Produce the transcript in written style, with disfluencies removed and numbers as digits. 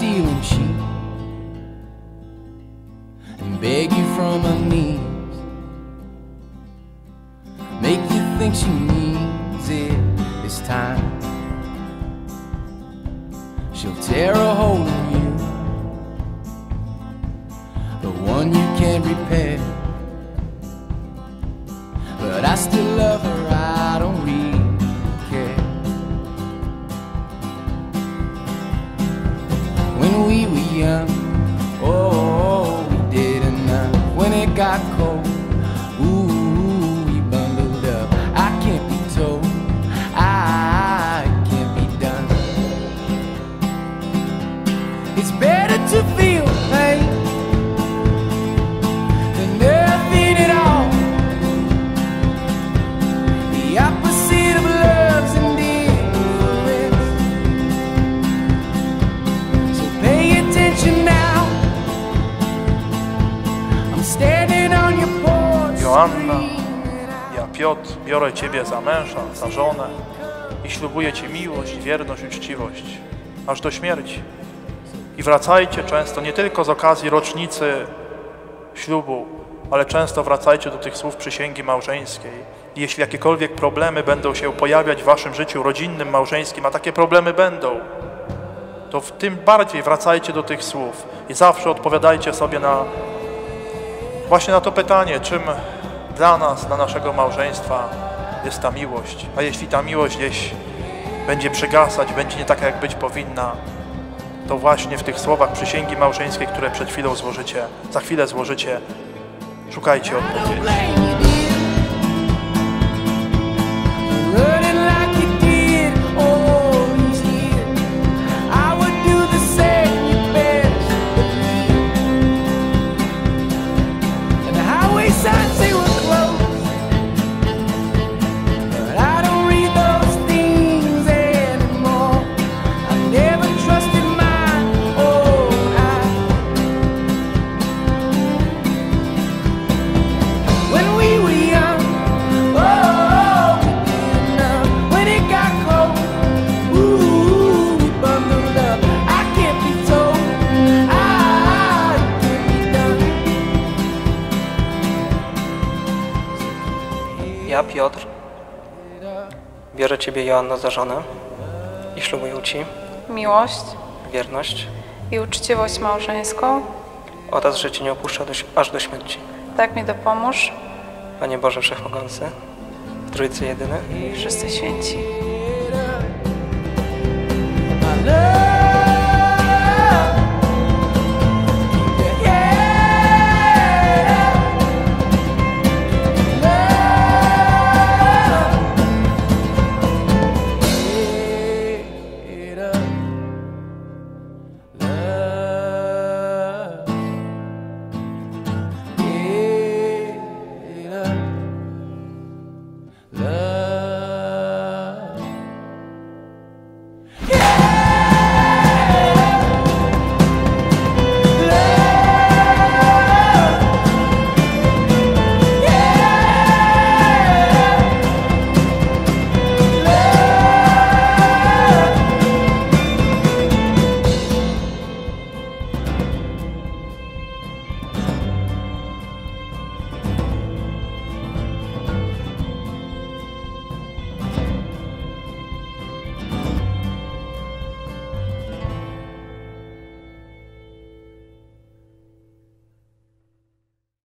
stealing sheep and beg you from her knees, make you think she needs it this time. She'll tear a hole in you, the one you can't repair. But I still love her, I don't really care. When we were young, oh, we did enough. When it got cold, ooh, we bundled up. I can't be told, I can't be done. It's better to feel pain than nothing at all. The opposite of love's indifference. So pay attention now. I'm standing on your porch. Joanna, ja Piotr biorę Ciebie za męża, za żonę i ślubuję Ci miłość, wierność i uczciwość, aż do śmierci. I wracajcie często, nie tylko z okazji rocznicy ślubu, ale często wracajcie do tych słów przysięgi małżeńskiej. I jeśli jakiekolwiek problemy będą się pojawiać w Waszym życiu rodzinnym, małżeńskim, a takie problemy będą, to w tym bardziej wracajcie do tych słów i zawsze odpowiadajcie sobie właśnie na to pytanie, czym dla nas, dla naszego małżeństwa jest ta miłość. A jeśli ta miłość gdzieś będzie przygasać, będzie nie taka, jak być powinna, to właśnie w tych słowach przysięgi małżeńskiej, które przed chwilą złożycie, za chwilę złożycie, szukajcie odpowiedzi. Ja, Piotr, biorę Ciebie, Joanno, za żonę i ślubuję Ci miłość wierność i uczciwość małżeńską. oraz, że Cię nie opuszczę aż do śmierci. Tak mi dopomóż. Panie Boże Wszechmogący, w Trójcy Jedyny I wszyscy święci. My love